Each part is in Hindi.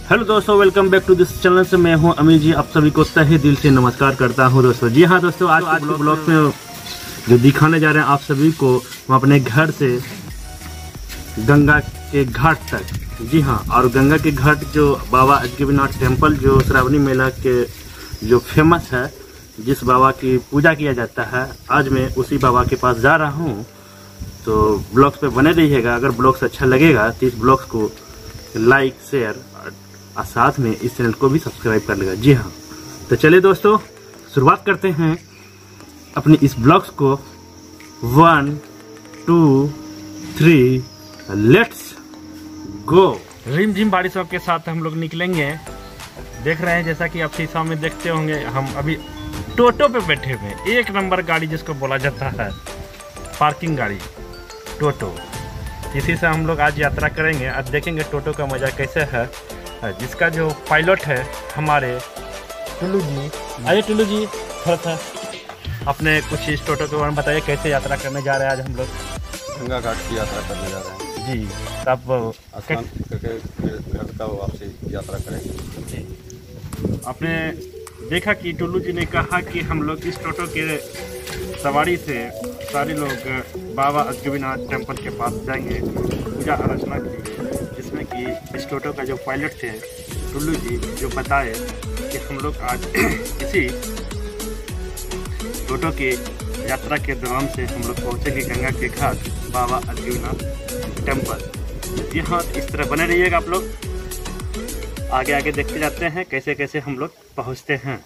हेलो दोस्तों, welcome back to this channel. से मैं हूं अमीर जी, आप सभी को तहे दिल से नमस्कार करता हूं दोस्तों। जी हां दोस्तों, आज के ब्लॉग में जो दिखाने जा रहे हैं आप सभी को, हम अपने घर से गंगा के घाट तक। जी हां, और गंगा के घाट जो बाबा अजगबीनाथ टेम्पल जो श्रावणी मेला के जो फेमस है, जिस बाबा की पूजा किया जाता है, आज मैं उसी बाबा के पास जा रहा हूं। तो ब्लॉग्स पे बने रहिएगा। अगर ब्लॉग्स अच्छा लगेगा तो इस ब्लॉग्स को लाइक शेयर और साथ में इस चैनल को भी सब्सक्राइब कर लेगा। जी हाँ, तो चलिए दोस्तों, शुरुआत करते हैं अपनी इस ब्लॉग्स को। 1 2 3 लेट्स गो। रिमझिम बारिशों के साथ हम लोग निकलेंगे। देख रहे हैं, जैसा कि आप शीशा में देखते होंगे, हम अभी टोटो पे बैठे हुए हैं। एक नंबर गाड़ी जिसको बोला जाता है, पार्किंग गाड़ी टोटो। इसी से हम लोग आज यात्रा करेंगे। आज देखेंगे टोटो का मज़ा कैसे है, जिसका जो पायलट है हमारे टुल्लू जी। अरे टुल्लू जी, थोड़ा सा अपने कुछ इस टोटो के बारे में बताइए, कैसे यात्रा करने जा रहे हैं आज हम लोग? गंगा घाट की यात्रा करने जा रहे हैं जी। तब स्नान करके घर का वापसी यात्रा करेंगे जी। आपने देखा कि टुल्लू जी ने कहा कि हम लोग इस टोटो के सवारी से सारे लोग बाबा अजगबीनाथ टेम्पल के पास जाएंगे पूजा अर्चना के लिए, जिसमें कि इस टोटो का जो पायलट थे टुल्लू जी, जो बताए कि हम लोग आज इसी टोटो की यात्रा के दौरान से हम लोग पहुँचेंगे गंगा के घाट बाबा अजगबीनाथ टेम्पल। यहाँ इस तरह बने रहिएगा आप लोग। आगे आगे देखते जाते हैं कैसे कैसे हम लोग पहुँचते हैं।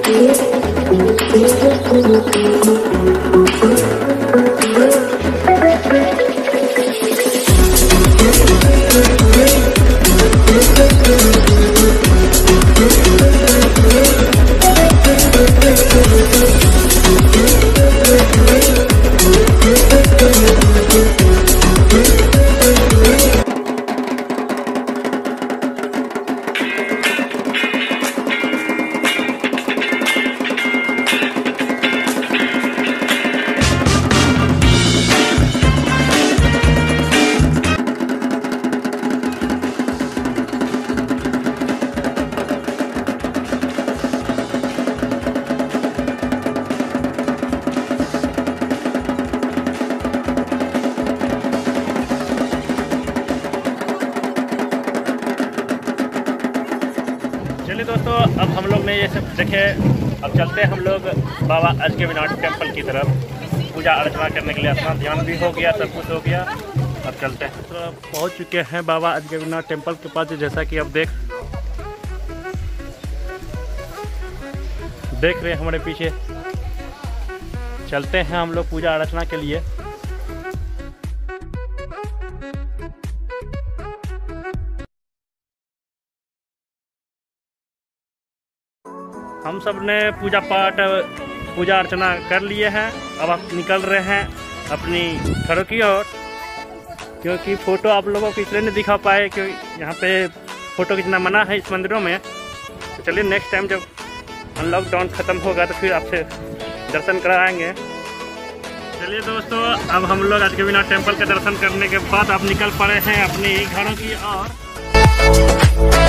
चलिए दोस्तों, अब हम लोग ने ये सब देखे, अब चलते हैं हम लोग बाबा अजगैबीनाथ टेम्पल की तरफ पूजा अर्चना करने के लिए। अपना ध्यान भी हो गया, सब कुछ हो गया, अब चलते हैं। तो पहुंच चुके हैं बाबा अजगैबीनाथ टेम्पल के पास, जैसा कि अब देख रहे हैं हमारे पीछे। चलते हैं हम लोग पूजा अर्चना के लिए। हम सब ने पूजा अर्चना कर लिए हैं। अब आप निकल रहे हैं अपनी घरों की ओर, क्योंकि फ़ोटो आप लोगों को इसलिए नहीं दिखा पाए क्योंकि यहाँ पे फ़ोटो खींचना मना है इस मंदिरों में। तो चलिए नेक्स्ट टाइम जब अनलॉकडाउन ख़त्म होगा तो फिर आपसे दर्शन कराएंगे। चलिए दोस्तों, अब हम लोग अजगैबीनाथ टेम्पल के दर्शन करने के बाद अब निकल पड़े हैं अपने घरों की ओर।